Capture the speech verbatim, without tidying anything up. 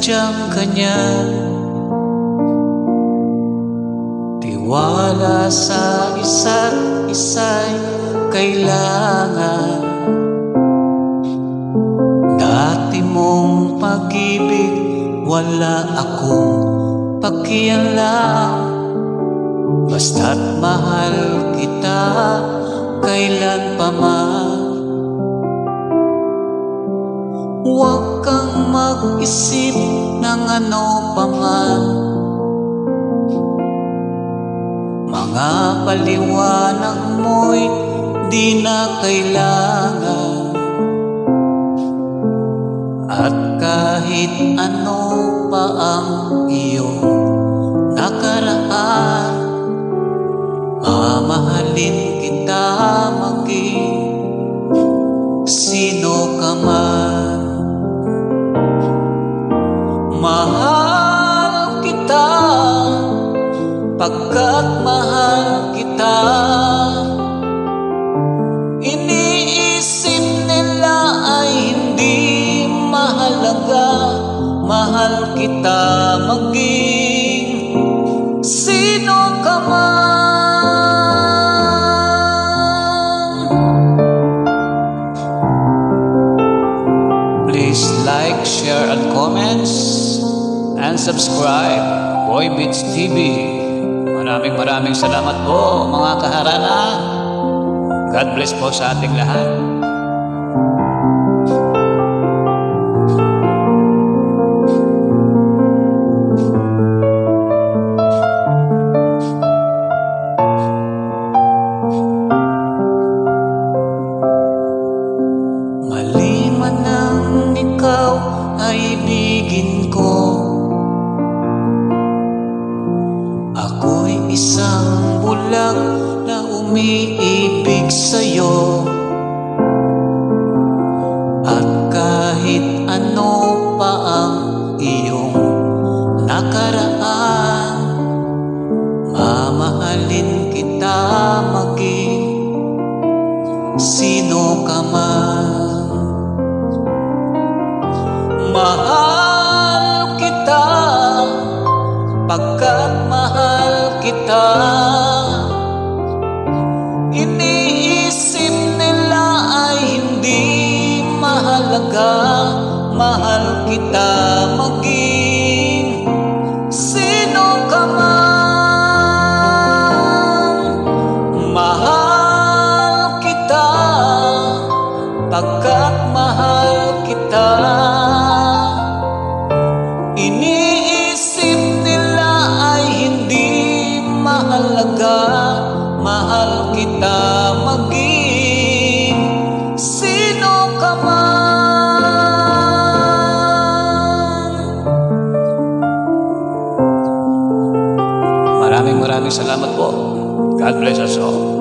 sadyang ganyan. Tiwala sa isa't isa'y kailangan. Dati mong pag-ibig, wala akong pakialam. Basta't mahal kita kailan pa man. Huwag kang mag-isip ng ano pa man. Mga paliwanag mo'y di na kailangan. At kahit ano pa ang iyong nakaraan, mamahalin kita maging sino ka man. Mahal kita pagkat mahal kita. Iniisip nila ay hindi mahalaga. Mahal kita maging sino ka man. Please like, share, and comments, and subscribe Boy Beats T V. Maraming maraming salamat po mga kaharana. God bless po sa ating lahat. Mali man ang ikaw ay ibigin ko. Ako'y isang bulag na umiibig sa'yo. At kahit ano pa ang iyong nakaraan, mamahalin kita maging sino ka man. Mahal kita pagkat mahal kita. Iniisip nila ay hindi mahalaga. Mahal kita maging sino ka man. Mahal kita pagkat mahal kita. Iniisip nila ay hindi mahalaga. Mahal kita maging sino ka man. Maraming maraming salamat po. God bless us all.